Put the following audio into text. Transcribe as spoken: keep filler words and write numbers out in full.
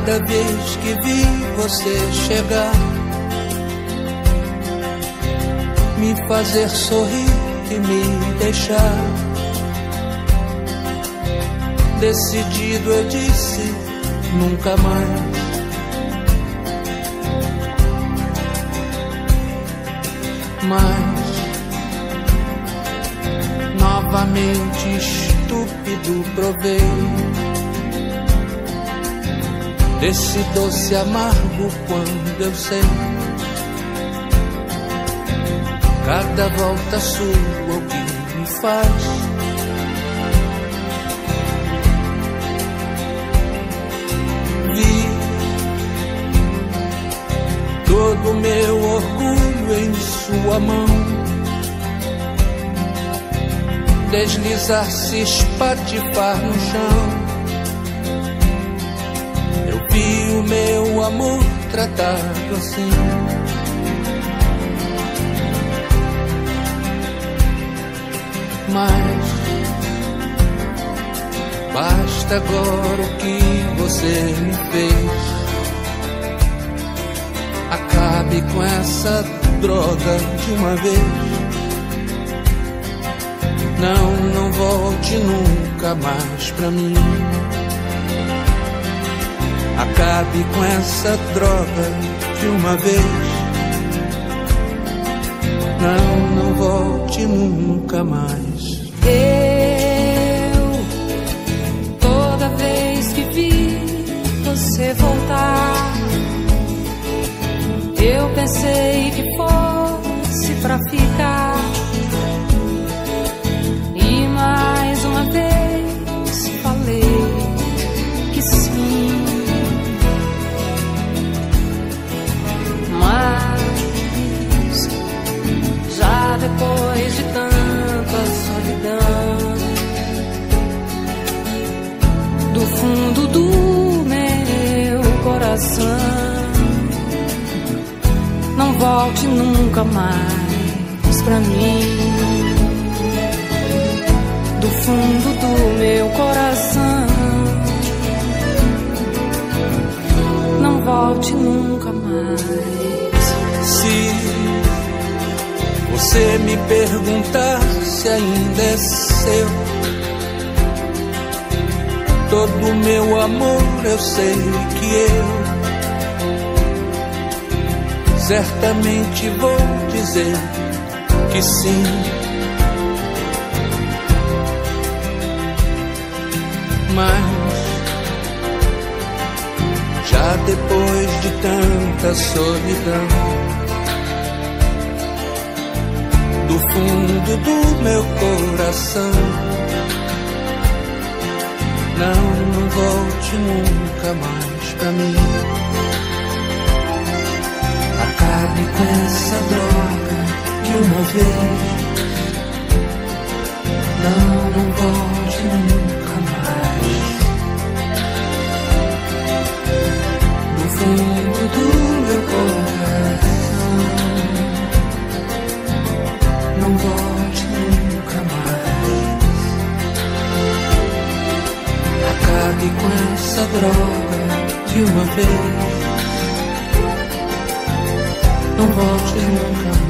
Cada vez que vi você chegar, me fazer sorrir e me deixar, decidido eu disse nunca mais. Mas novamente estúpido provei desse doce amargo quando eu sei cada volta sua o que me faz. Vi todo o meu orgulho em sua mão deslizar, se espatifar no chão. Eu vi o meu amor tratado assim. Mas basta agora o que você me fez. Acabe com essa droga de uma vez. Não, não volte nunca mais pra mim. Acabe com essa droga de uma vez. Não, não volte nunca mais. Eu, toda vez que vi você voltar, eu pensei que fosse pra ficar. E mais uma vez falei que sim. Mas já depois de tanta solidão, do fundo do meu coração, não volte nunca mais pra mim. Do fundo do meu coração, não volte nunca mais. Se você me perguntar se ainda é seu, todo o meu amor eu sei que eu certamente vou dizer que sim. Mas já depois de tanta solidão, do fundo do meu coração, não, não volte nunca mais pra mim. Acabe com essa droga de uma vez. Não, não volte nunca mais. No fundo do meu coração, não volte nunca mais. Acabe com essa droga de uma vez. Não volte nunca mais.